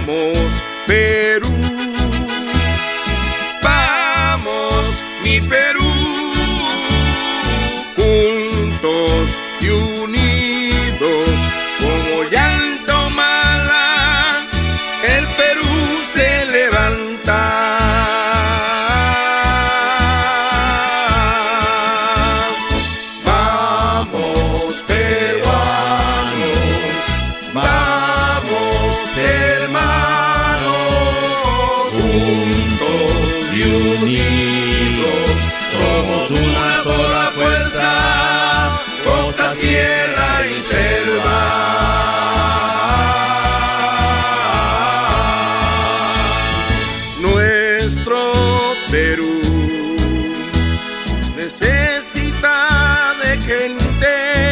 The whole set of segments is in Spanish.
Vamos, Perú, vamos, mi Perú, juntos y unidos como llanto mala, el Perú se levanta. Vamos, peruanos, vamos, hermanos, juntos y unidos, somos una sola fuerza, costa, sierra y selva. Nuestro Perú necesita de gente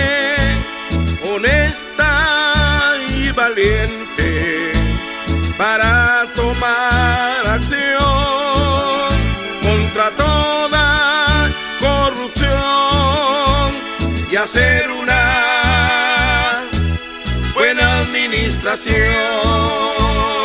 honesta y valiente para tomar acción contra toda corrupción y hacer una buena administración.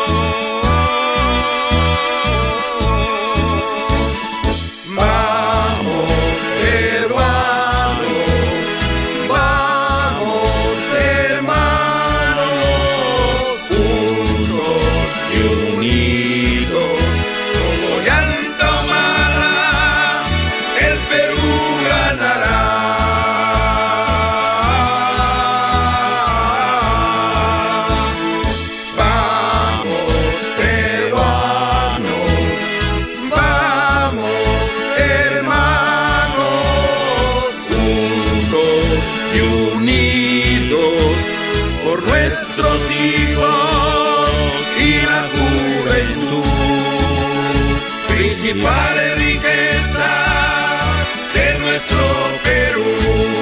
Por nuestros hijos y la juventud, principales riquezas de nuestro Perú,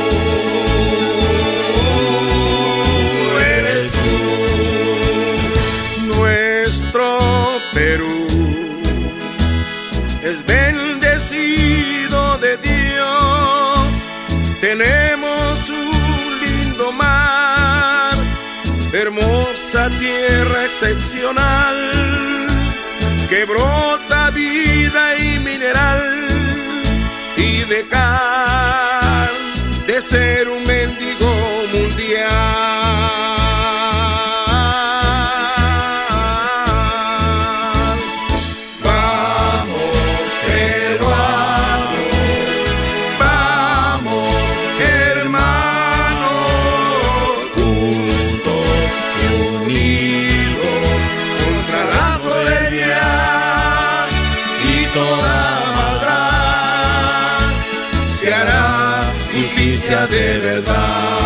eres tú. Nuestro Perú es bendecido de Dios, tenemos un lindo mar, hermosa tierra excepcional, que brota vida y mineral, y dejar de ser un mendigo mundial. Vamos, peruanos, vamos, hermanos, juntos y unidos contra la soberbia y toda maldad, se hará justicia de verdad.